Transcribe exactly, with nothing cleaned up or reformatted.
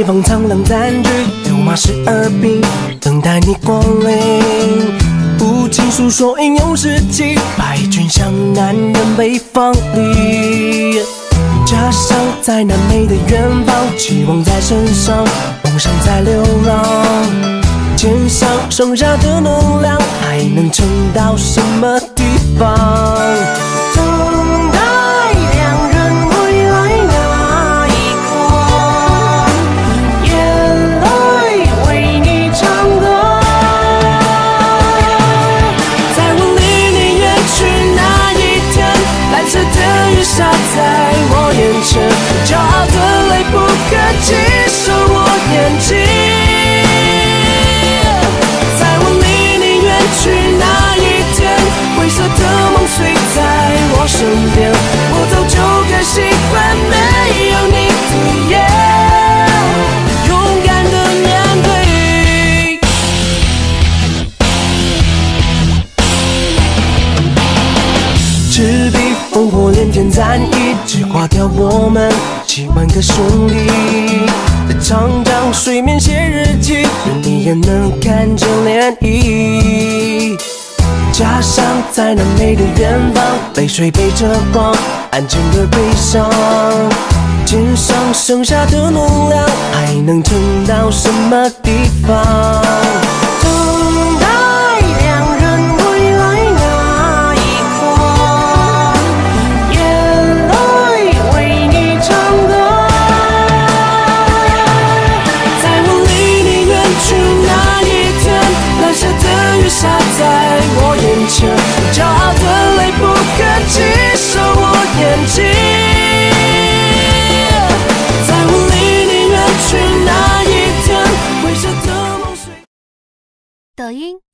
方苍凉暂居，六马十二兵，等待你光临。无尽诉说英勇事迹，败军向南人北方里。家乡在南美的远方，期望在身上，梦想在流浪。肩上剩下的能量，还能撑到什么地方？等待两人归来那一刻，眼泪为你唱歌。在我离你远去那一天，蓝色的雨洒在我眼前，骄傲的泪不可及守我眼睛。身边，我早就该习惯没有你的夜，勇敢的面对。赤壁烽火连天战役，只垮掉我们几万个兄弟。在长江水面写日记，愿你也能看见涟漪。家乡在南美的远方，泪水背着光，安静而悲伤。肩上剩下的能量，还能撑到什么地方？等待两人归来那一刻，眼泪为你唱歌。在我离你远去那一天，蓝色的雨洒在我眼前，骄傲的泪不可及守我眼睛。在我离你远去那一天，灰色的梦碎。 抖音。